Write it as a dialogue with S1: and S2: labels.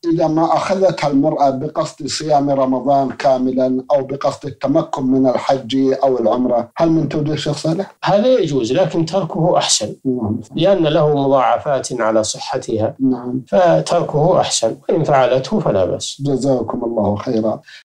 S1: إذا ما أخذتها المرأة بقصد صيام رمضان كاملا أو بقصد التمكن من الحج أو العمرة، هل من توجيه الشيخ صالح؟
S2: هذا يجوز، لكن تركه أحسن، لأن له مضاعفات على صحتها.
S1: نعم.
S2: فتركه أحسن، وإن فعلته فلا بأس.
S1: جزاكم الله خيرا.